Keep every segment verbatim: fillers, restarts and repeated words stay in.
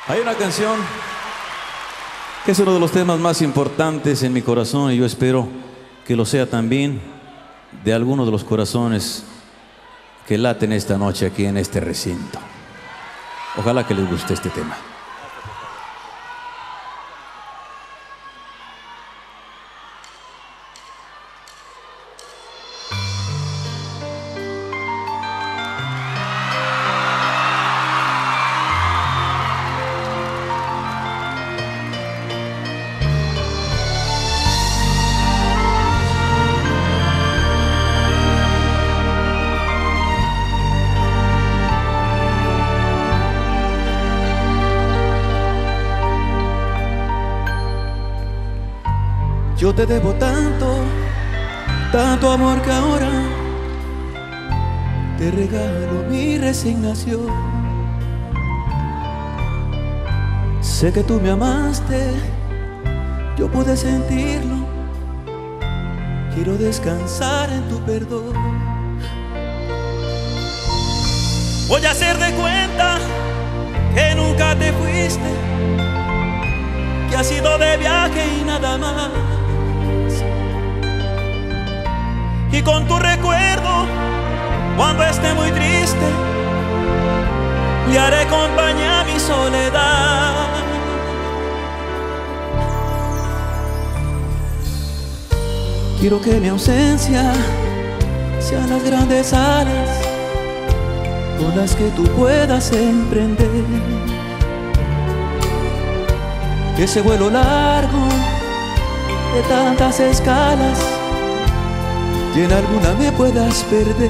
Hay una canción que es uno de los temas más importantes en mi corazón y yo espero que lo sea también de algunos de los corazones que laten esta noche aquí en este recinto. Ojalá que les guste este tema. Yo te debo tanto, tanto amor que ahora te regalo mi resignación. Sé que tú me amaste, yo pude sentirlo. Quiero descansar en tu perdón. Voy a hacer de cuenta que nunca te fuiste, que has ido de viaje y nada más. Y con tu recuerdo, cuando esté muy triste, le haré compañía a mi soledad. Quiero que mi ausencia sean las grandes alas con las que tú puedas emprender ese vuelo largo de tantas escalas, y en alguna me puedas perder.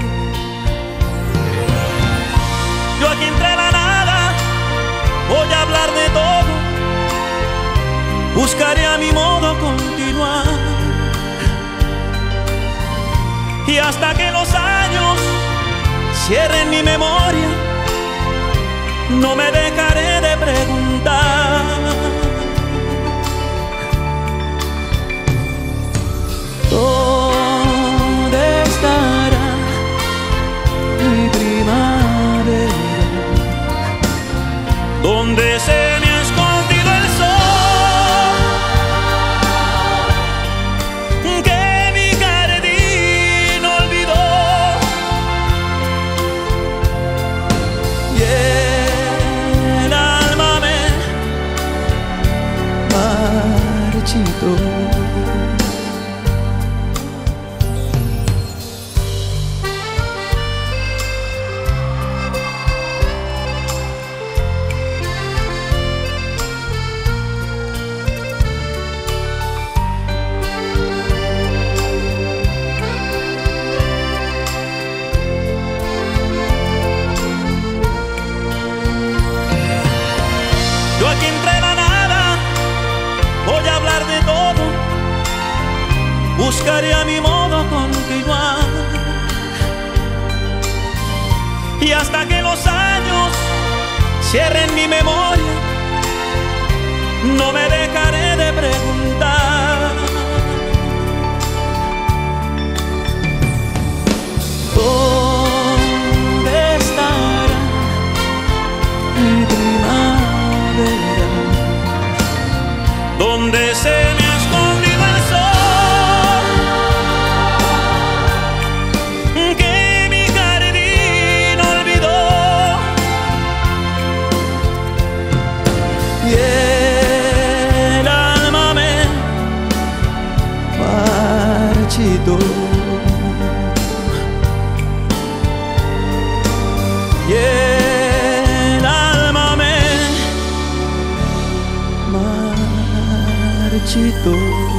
Yo aquí entre la nada voy a hablar de todo, buscaré a mi modo continuar, y hasta que los años cierren mi memoria, no me dejaré de preguntar. ¿Dónde estará mi primavera? ¿Dónde se me ha escondido el sol que mi jardín olvidó? Y el alma me marchitó. Yo aquí entre la nada voy a hablar de todo, buscaré a mi modo continuar, y hasta que los años cierren mi memoria, no me dejaré de preguntar. ¿Dónde estará mi primavera? ¿Dónde se me ha escondido el sol que mi jardín olvidó? Y el alma me marchitó. Y el alma me marchitó.